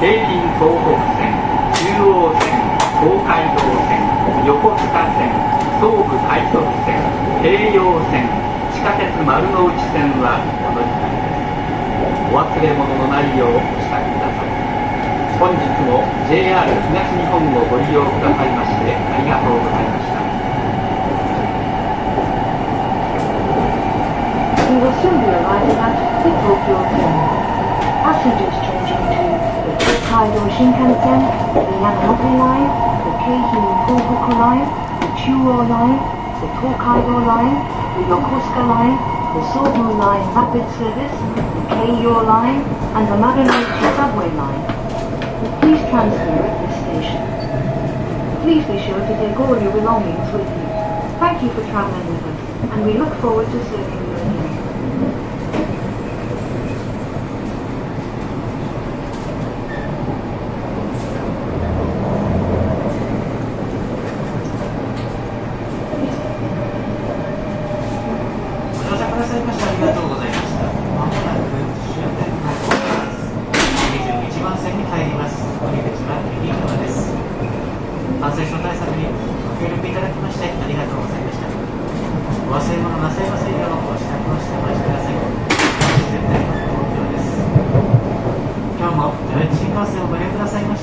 京浜東北線、中央線、東海道線、横須賀線、東武快速線、京葉線、地下鉄丸ノ内線はお乗り換えです。お忘れ物のないようお支度ください。本日も JR 東日本をご利用くださいましてありがとうございました。 We will soon be arriving at the Tokyo Terminal. Passengers changing to the Tokaido Shinkansen, the Yamamoto Line, the Keihin Tohoku Line, the Chuo Line, the Tokaido Line, the Yokosuka Line, the Sobu Line Rapid Service, the Keio Line, and the Marunouchi Subway Line. Please transfer at this station. Please be sure to take all your belongings with you. Thank you for traveling with us, and we look forward to serving you again.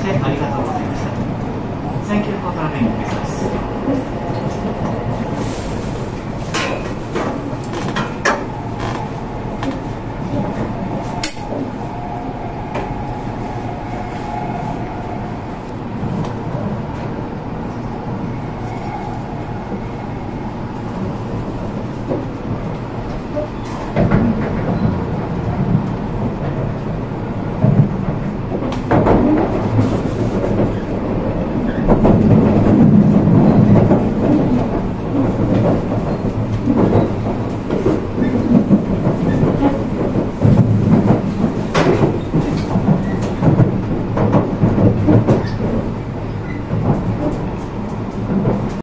Thank you for traveling with us.